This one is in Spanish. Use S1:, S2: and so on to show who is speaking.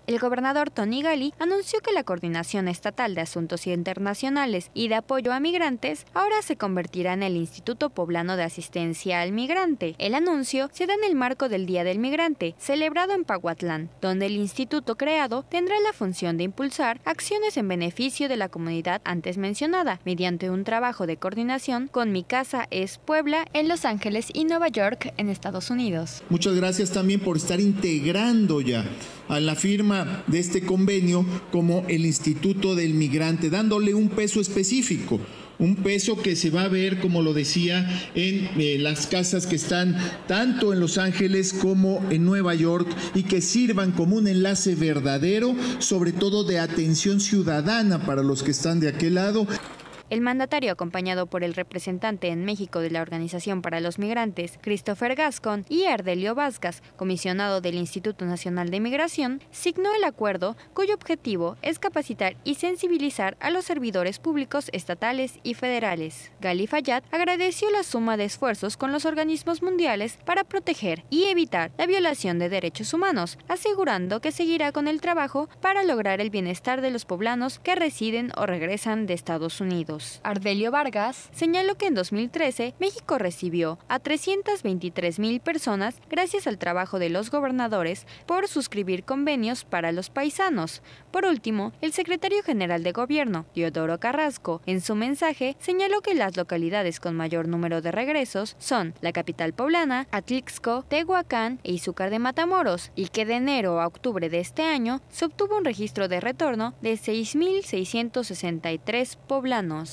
S1: El gobernador Tony Gali anunció que la Coordinación Estatal de Asuntos Internacionales y de Apoyo a Migrantes ahora se convertirá en el Instituto Poblano de Asistencia al Migrante. El anuncio se da en el marco del Día del Migrante, celebrado en Pahuatlán, donde el instituto creado tendrá la función de impulsar acciones en beneficio de la comunidad antes mencionada, mediante un trabajo de coordinación con Mi Casa es Puebla en Los Ángeles y Nueva York en Estados Unidos.
S2: Muchas gracias también por estar integrando ya a la firma de este convenio como el Instituto del Migrante, dándole un peso específico. Un peso que se va a ver, como lo decía, en las casas que están tanto en Los Ángeles como en Nueva York y que sirvan como un enlace verdadero, sobre todo de atención ciudadana para los que están de aquel lado.
S1: El mandatario, acompañado por el representante en México de la Organización para los Migrantes, Christopher Gascon, y Ardelio Vázquez, comisionado del Instituto Nacional de Migración, signó el acuerdo cuyo objetivo es capacitar y sensibilizar a los servidores públicos estatales y federales. Gali Fayad agradeció la suma de esfuerzos con los organismos mundiales para proteger y evitar la violación de derechos humanos, asegurando que seguirá con el trabajo para lograr el bienestar de los poblanos que residen o regresan de Estados Unidos. Ardelio Vargas señaló que en 2013 México recibió a 323,000 personas gracias al trabajo de los gobernadores por suscribir convenios para los paisanos. Por último, el secretario general de Gobierno, Teodoro Carrasco, en su mensaje señaló que las localidades con mayor número de regresos son la capital poblana, Atlixco, Tehuacán e Izúcar de Matamoros, y que de enero a octubre de este año se obtuvo un registro de retorno de 6,663 poblanos.